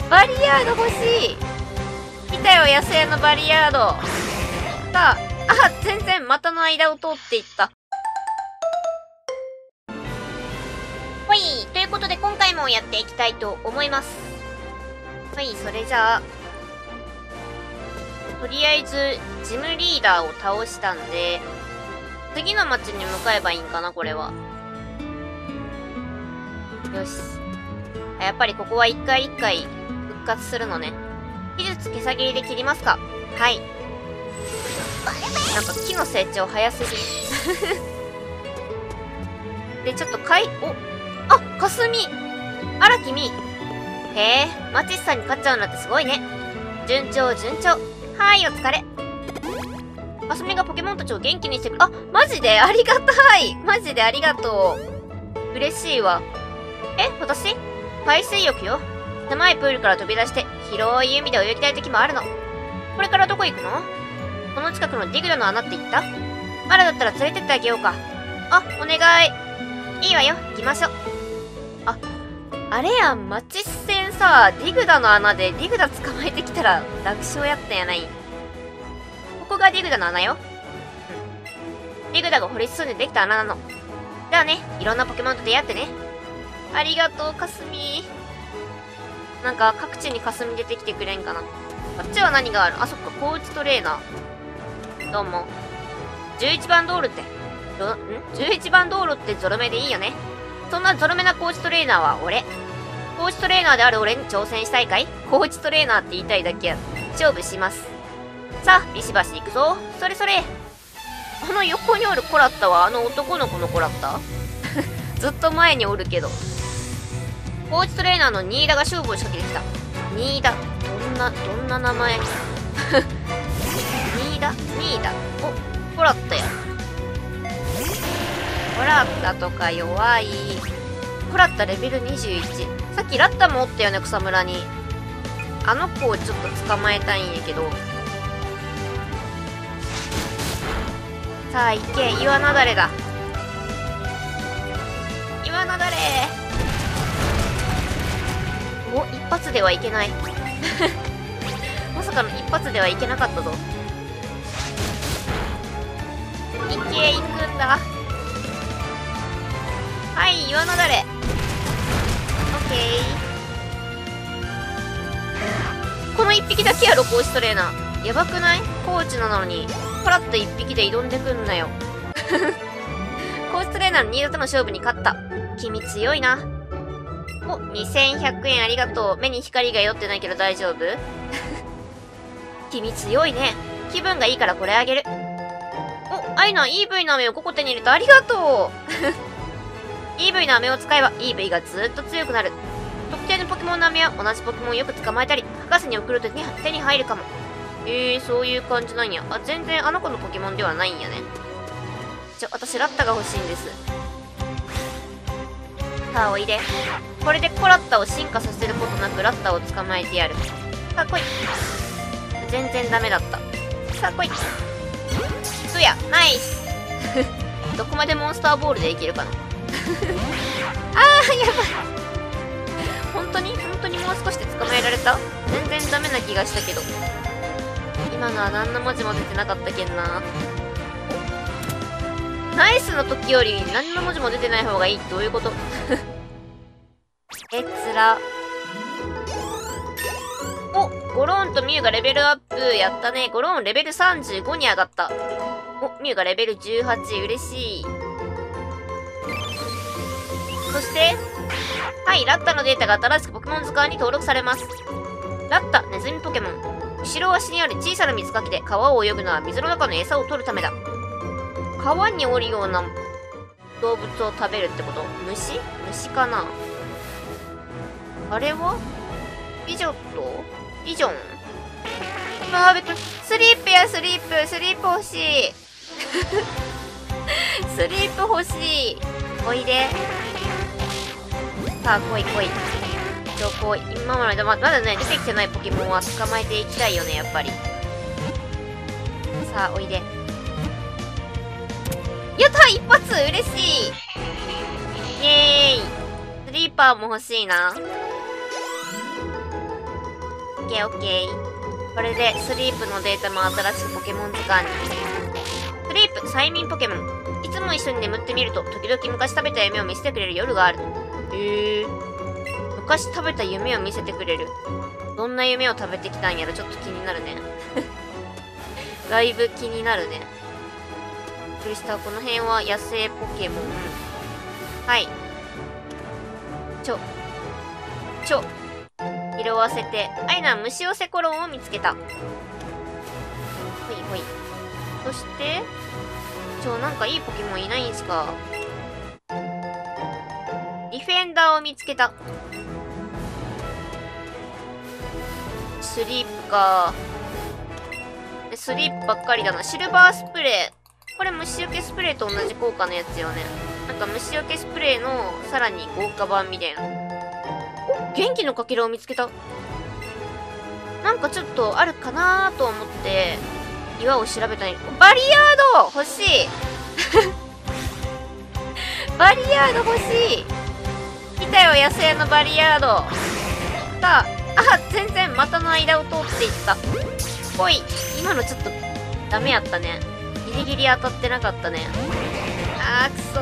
バリヤード欲しい。来たよ、野生のバリヤード。さあ、全然股の間を通っていった。ほい、ということで今回もやっていきたいと思います。はい、それじゃあ、とりあえず、ジムリーダーを倒したんで、次の街に向かえばいいんかな、これは。よし。やっぱりここは一回一回復活するのね。技術毛さ切りで切りますか。はい。なんか木の成長早すぎ。で、ちょっとかすみ。あら、君。へえ、マチスさんに勝っちゃうなんてすごいね。順調、順調。はい、お疲れ。かすみがポケモンたちを元気にしてくる。マジでありがたい。マジでありがとう。嬉しいわ。私海水浴よ。狭いプールから飛び出して、広い海で泳ぎたい時もあるの。これからどこ行くの？この近くのディグダの穴って言った？まだだったら連れてってあげようか。お願い。いいわよ、行きましょう。あれやん、マチス戦さ、ディグダの穴でディグダ捕まえてきたら楽勝やったんやない。ここがディグダの穴よ。ディグダが掘り進んでできた穴なの。じゃあね、いろんなポケモンと出会ってね。ありがとう、かすみ。なんか、各地にかすみ出てきてくれんかな。こっちは何がある？そっか、コーチトレーナー。どうも。11番道路って、11番道路ってゾロ目でいいよね。そんなゾロ目なコーチトレーナーは俺。コーチトレーナーである俺に挑戦したいかい？コーチトレーナーって言いたいだけや。勝負します。さあ、ビシバシ行くぞ。それそれ。横におるコラッタは男の子のコラッタ？ずっと前におるけど。コーチトレーナーのニーダが勝負を仕掛けてきた。ニーダ。どんな名前？ニーダコラッタや。コラッタとか弱い。コラッタレベル21。さっきラッタもおったよね、草むらに。あの子をちょっと捕まえたいんやけど。さあ、行け。岩なだれだ。岩なだれ。一発ではいけない。まさかの一発ではいけなかったぞ。行くんだ。はい、岩なだれ。オッケー。この一匹だけやろ、コーチトレーナー。やばくない？コーチなのに、コラッと一匹で挑んでくんなよ。コーチトレーナーの新潟の勝負に勝った。君強いな。2100円ありがとう。目に光が寄ってないけど大丈夫？君強いね。気分がいいからこれあげる。アイナ、EV の飴を5個手に入れた。ありがとう。EV の飴を使えば EV がずっと強くなる。特定のポケモンの飴は同じポケモンをよく捕まえたり、博士に送ると手に入るかも。そういう感じなんや。全然あの子のポケモンではないんやね。私ラッタが欲しいんです。さあ、おいで。これでコラッタを進化させることなくラッタを捕まえてやる。さあ、来い。全然ダメだった。さあ、来い。そうや、ナイス。どこまでモンスターボールでいけるかな。やばい。本当にもう少しで捕まえられた？全然ダメな気がしたけど。今のは何の文字も出てなかったけんな。ナイスの時より何の文字も出てない方がいいってどういうこと？つら。ゴローンとミュウがレベルアップ。やったね。ゴローンレベル35に上がった。ミュウがレベル18。嬉しい。そして、はい、ラッタのデータが新しくポケモン図鑑に登録されます。ラッタ、ネズミポケモン。後ろ足にある小さな水かきで川を泳ぐのは水の中の餌を取るためだ。川におるような動物を食べるってこと？虫かな？あれはビジョン？スリープや、スリープ欲しい。スリープ欲しい。おいで。さあ、来い。今までまだね、出てきてないポケモンは捕まえていきたいよね、やっぱり。さあ、おいで。やった一発嬉しい。イエーイ。スリーパーも欲しいな。 ッケーオッケー。これでスリープのデータも新しくポケモン図鑑に。スリープ、催眠ポケモン。いつも一緒に眠ってみると、時々昔食べた夢を見せてくれる夜がある。昔食べた夢を見せてくれる。どんな夢を食べてきたんやろ、ちょっと気になるね。だいぶ気になるね。びっくりした。この辺は野生ポケモン。はい。拾わせて。アイナ、虫寄せコロンを見つけた。ほいほい。そして、なんかいいポケモンいないんすか。ディフェンダーを見つけた。スリープか。スリープばっかりだな。シルバースプレー。これ虫除けスプレーと同じ効果のやつよね。なんか虫除けスプレーのさらに豪華版みたいな。お、元気のかけらを見つけた。なんかちょっとあるかなと思って岩を調べたのに、バリヤード欲しい。バリヤード欲しい。来たよ、野生のバリヤード。さあ、全然股の間を通っていった。ほい。今のちょっとダメやったね。ギリギリ当たってなかったね。くそ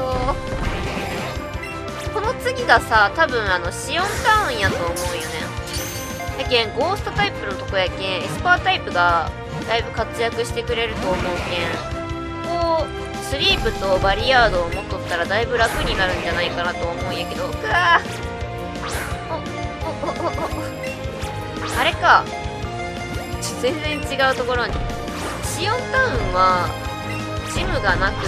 ー。この次がさ、多分シオンタウンやと思うよね。やけん、ゴーストタイプのとこやけん、エスパータイプがだいぶ活躍してくれると思うけん、こう、スリープとバリヤードを持っとったらだいぶ楽になるんじゃないかなと思うんやけど、あれか。全然違うところに。シオンタウンは、ジムがなくって、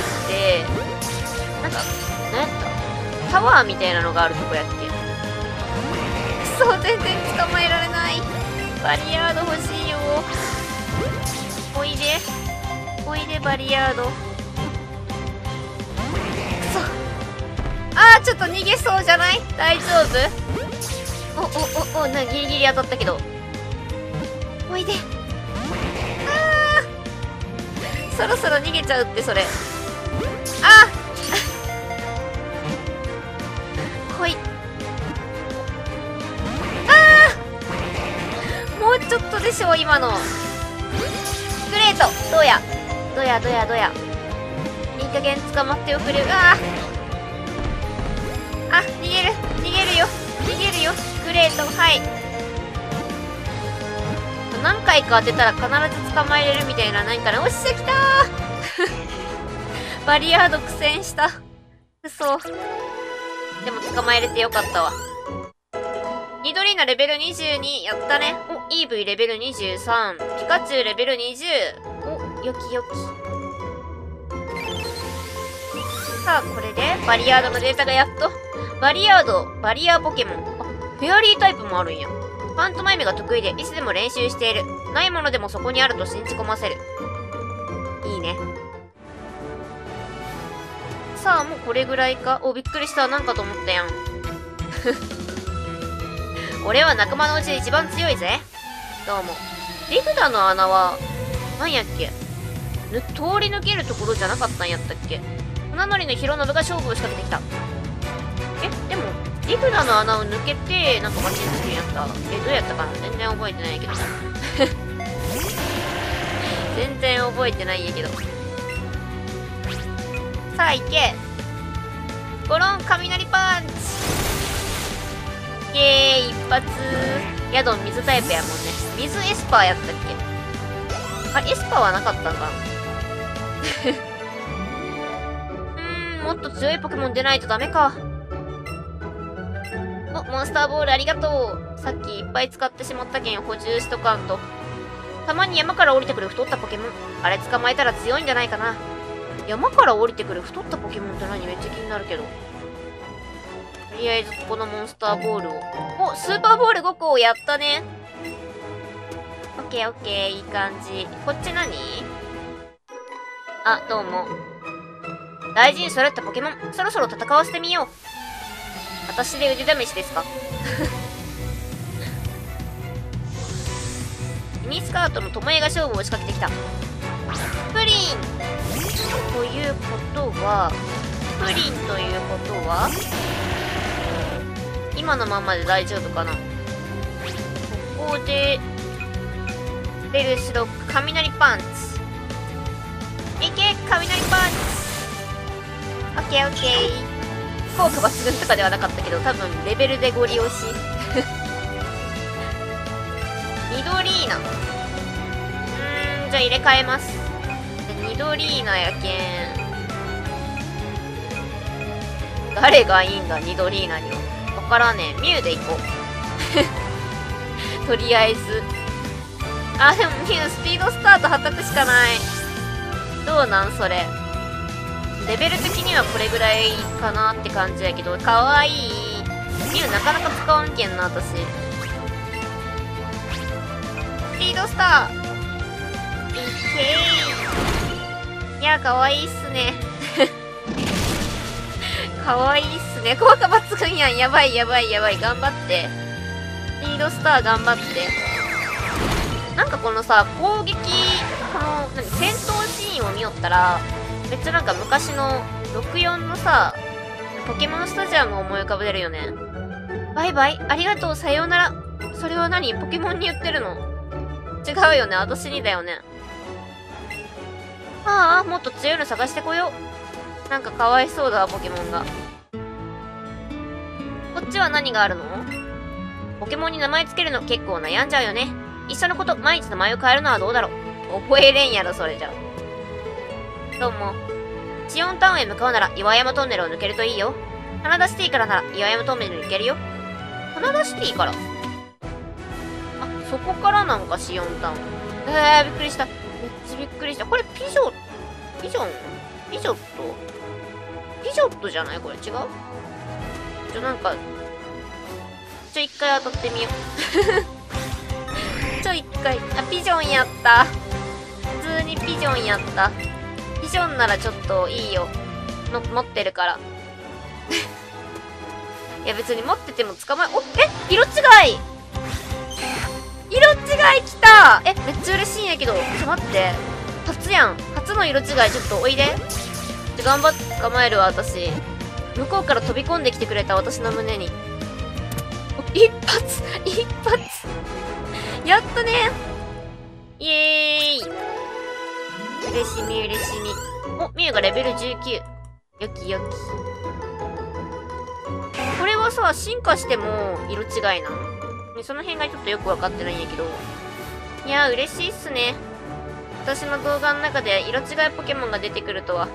なんか、何やったタワーみたいなのがあるとこやっけ。くそ、全然捕まえられない。バリヤード欲しいよ。おいで。おいで、バリヤード。くそ。ちょっと逃げそうじゃない？大丈夫？ギリギリ当たったけど。おいで。そろそろ逃げちゃうって、それ。ほい。もうちょっとでしょ、今の。グレート、どうや。いい加減捕まっておくれ。逃げるよ。グレート、はい。何回か当てたら必ず捕まえれるみたいな、ないかな。おっしゃ、来たー。バリヤード苦戦した。嘘。でも捕まえれてよかったわ。ニドリーナレベル22。やったね。お、イーブイレベル23。ピカチュウレベル20。お、よき。さあ、これで、バリヤードのデータがやっと。バリヤーポケモン。フェアリータイプもあるんや。パントマイムが得意で、いつでも練習している。ないものでもそこにあると信じ込ませる。いいね。さあ、もうこれぐらいか。お、びっくりした。なんかと思ったやん。俺は仲間のうちで一番強いぜ。どうも。リフダの穴は、なんやっけ？通り抜けるところじゃなかったんやったっけ？船乗りのヒロノブが勝負を仕掛けてきた。でも、リフダの穴を抜けて、なんか街に着くんやった。どうやったかな？全然覚えてないけど。全然覚えてないんやけど。さあ、行け。ゴロン、雷パンチ。イエーイ、一発。ヤドン、水タイプやもんね。水エスパーやったっけ？エスパーはなかったんかな。もっと強いポケモン出ないとダメか。モンスターボールありがとう。さっきいっぱい使ってしまったけん補充しとかんと。たまに山から降りてくる太ったポケモン。あれ捕まえたら強いんじゃないかな。山から降りてくる太ったポケモンって何？めっちゃ気になるけど。とりあえずここのモンスターボールを。お、スーパーボール5個をやったね。オッケー、いい感じ。こっち何？どうも。大事に揃ったポケモン、そろそろ戦わせてみよう。私で腕試しですか？ミニスカートの巴が勝負を仕掛けてきた。プリンということは、今のままで大丈夫かな。ここで、 ベルシロック、雷パンチ。いけ、雷パンチ。オッケーオッケー。効果抜群とかではなかったけど、多分レベルでゴリ押し。ニドリーナ。じゃあ入れ替えます。ニドリーナやけん。誰がいいんだ、ニドリーナには。わからねえ。ミュウでいこう。とりあえず。あ、でもミュウスピードスタートはたくしかない。どうなんそれ。レベル的にはこれぐらいかなって感じやけど、かわいい。ミュウなかなか使わんけんな、私。スピードスター。いけー。いや、かわいいっすね。かわいいっすね。効果抜群やん。やばいやばいやばい。頑張って。スピードスター頑張って。なんかこのさ、攻撃、この、戦闘シーンを見よったら、めっちゃなんか昔の64のさ、ポケモンスタジアムを思い浮かべるよね。バイバイ、ありがとう、さようなら。それは何？ポケモンに言ってるの？違うよね、私にだよね。ああ、もっと強いの探してこよう。なんかかわいそうだわ、ポケモンが。こっちは何があるの？ポケモンに名前つけるの結構悩んじゃうよね。いっそのこと、毎日名前を変えるのはどうだろう。覚えれんやろ、それじゃ。どうも。シオンタウンへ向かうなら岩山トンネルを抜けるといいよ。花田シティからなら岩山トンネルに行けるよ。花田シティから？あ、そこからなんかシオンタウン。びっくりした。めっちゃびっくりした。これピジョットじゃないこれ違う？なんか、一回当たってみよう。一回。あ、ピジョンやった。普通にピジョンやった。ピジョンならちょっといいよ。持ってるから。いや別に持ってても捕まえ、色違い来た。めっちゃ嬉しいんやけど。ちょっと待って。初やん。初の色違いちょっとおいで。頑張って捕まえるわ、私。向こうから飛び込んできてくれた私の胸に。一発やったね。イエーイ。嬉しみ。ミュウがレベル19。よき。これはさ、進化しても色違いなの？その辺がちょっとよくわかってないんやけど。いやー、嬉しいっすね。私の動画の中で色違いポケモンが出てくるとは。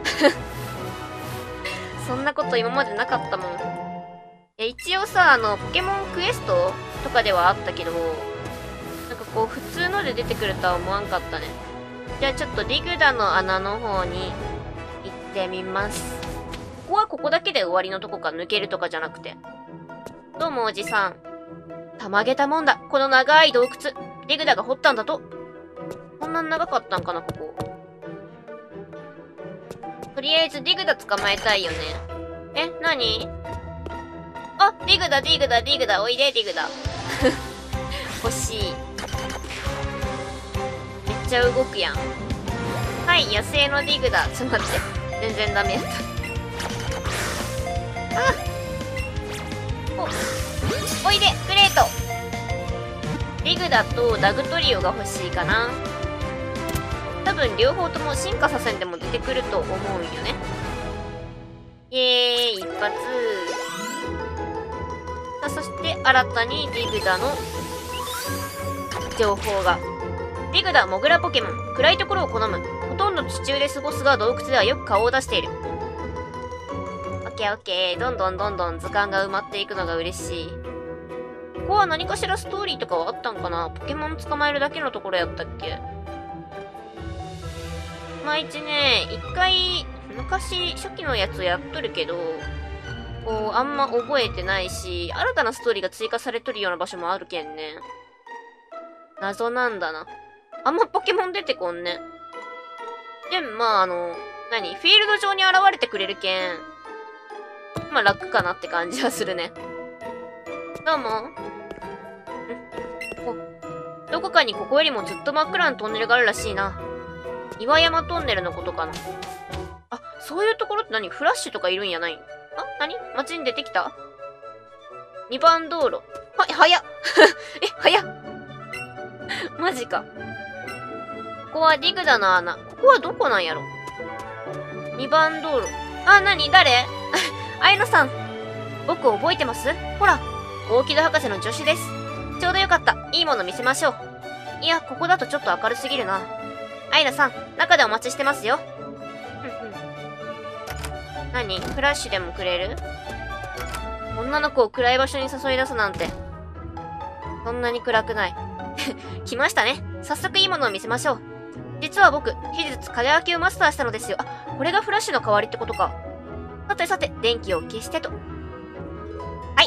そんなこと今までなかったもん。一応さ、ポケモンクエストとかではあったけど、なんかこう、普通ので出てくるとは思わんかったね。じゃあちょっとディグダの穴の方に行ってみます。ここはここだけで終わりのとこか抜けるとかじゃなくて。どうもおじさん。たまげたもんだ。この長い洞窟、ディグダが掘ったんだと。こんな長かったんかな、ここ。とりあえずディグダ捕まえたいよね。何？あ、ディグダ、おいで、ディグダ。欲しい。めっちゃ動くやん。はい、野生のディグダ。ちょっと待って。全然ダメやった。おいで、グレート。ディグダとダグトリオが欲しいかな。多分両方とも進化させんでも出てくると思うんよね。イエーイ、一発。さあ、そして新たにディグダの情報が。ディグダ、モグラポケモン。暗いところを好む。ほとんど地中で過ごすが洞窟ではよく顔を出している。オッケーオッケー。どんどん図鑑が埋まっていくのが嬉しい。ここは何かしらストーリーとかはあったんかな？ポケモン捕まえるだけのところやったっけ？一ね、一回、昔、初期のやつやっとるけど、こう、あんま覚えてないし、新たなストーリーが追加されとるような場所もあるけんね。謎なんだな。あんまポケモン出てこんね。でも、フィールド上に現れてくれるけん、楽かなって感じはするね。どうも。どこかにここよりもずっと真っ暗なトンネルがあるらしいな。岩山トンネルのことかな。あ、そういうところってフラッシュとかいるんやない？街に出てきた？ 2 番道路。早っ。早っ。 マジか。ここはディグダの穴。ここはどこなんやろ？ 2 番道路。あ、なに誰アイナさん。僕覚えてます？ほら、大木戸博士の助手です。ちょうどよかった。いいもの見せましょう。いや、ここだとちょっと明るすぎるな。アイナさん、中でお待ちしてますよ。何？フラッシュでもくれる？女の子を暗い場所に誘い出すなんて。そんなに暗くない。来ましたね。早速いいものを見せましょう。実は僕、秘術輝きをマスターしたのですよ。あ、これがフラッシュの代わりってことか。さてさて、電気を消してと。はい、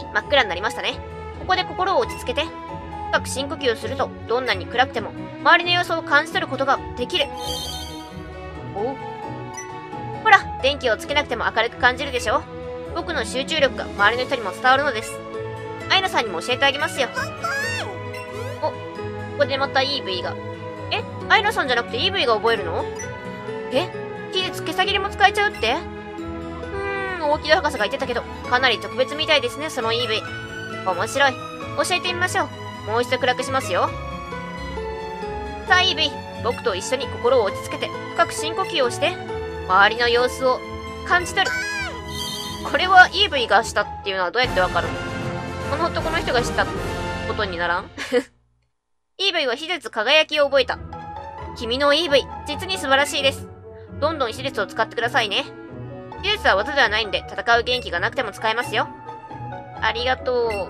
真っ暗になりましたね。ここで心を落ち着けて。深く深呼吸をすると、どんなに暗くても、周りの様子を感じ取ることができる。おう。ほら、電気をつけなくても明るく感じるでしょ？僕の集中力が周りの人にも伝わるのです。アイナさんにも教えてあげますよ。お、ここでまた EV が。え、アイナさんじゃなくて EV が覚えるの？え、技術毛先りも使えちゃうって？大木戸博士が言ってたけど、かなり特別みたいですね、その EV。面白い。教えてみましょう。もう一度暗くしますよ。さあ EV、僕と一緒に心を落ち着けて、深く深呼吸をして、周りの様子を感じ取る。これは EV がしたっていうのはどうやってわかるの？この男の人がしたことにならん？EV は秘術輝きを覚えた。君の EV、実に素晴らしいです。どんどん秘術を使ってくださいね。秘術は技ではないんで、戦う元気がなくても使えますよ。ありがと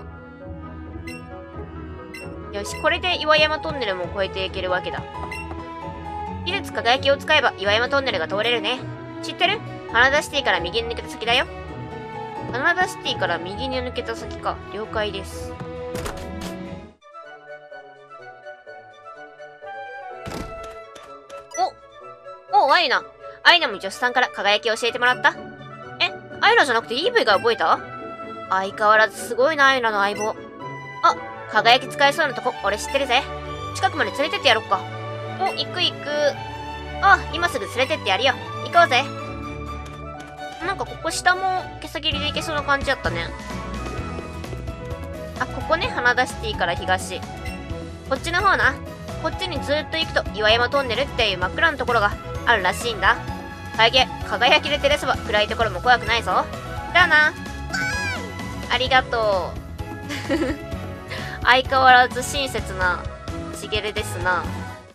う。よし、これで岩山トンネルも越えていけるわけだ。秘術輝きを使えば岩山トンネルが通れるね。知ってる？カナダシティから右に抜けた先だよ。カナダシティから右に抜けた先か。了解です。お、アイナ。アイナも助手さんから輝きを教えてもらった？え、アイナじゃなくて EV が覚えた？相変わらずすごいな、アイナの相棒。あ、輝き使えそうなとこ、俺知ってるぜ。近くまで連れてってやろっか。お、行く。あ、今すぐ連れてってやるよ。行こうぜ。なんかここ下も毛先りで行けそうな感じやったね。あ、ここね、花田シティから東。こっちの方な。こっちにずっと行くと岩山トンネルっていう真っ暗なところがあるらしいんだ。輝きで照らせば暗いところも怖くないぞ。じゃあな。ありがとう。相変わらず親切なしげるですな。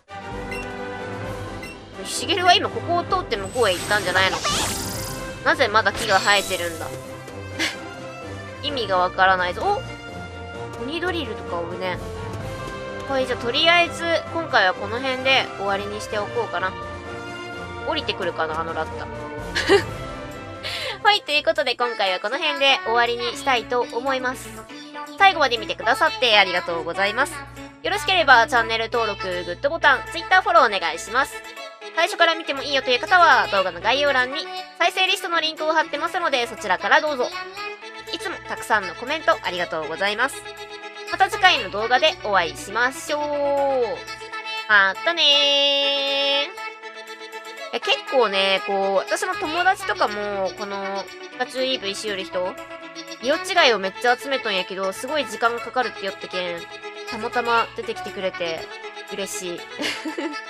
しげるは今ここを通って向こうへ行ったんじゃないの？なぜまだ木が生えてるんだ？意味がわからないぞ。お、鬼ドリルとかおるね。はい、じゃあとりあえず今回はこの辺で終わりにしておこうかな。降りてくるかな、あのラッタ。はい、ということで今回はこの辺で終わりにしたいと思います。最後まで見てくださってありがとうございます。よろしければチャンネル登録、グッドボタン、Twitter フォローお願いします。最初から見てもいいよという方は動画の概要欄に再生リストのリンクを貼ってますのでそちらからどうぞ。いつもたくさんのコメントありがとうございます。また次回の動画でお会いしましょう。またねー。結構ね、私の友達とかも、この、ピカチュウ EV しよる人、色違いをめっちゃ集めとんやけど、すごい時間がかかるって言ったけん、たまたま出てきてくれて、嬉しい。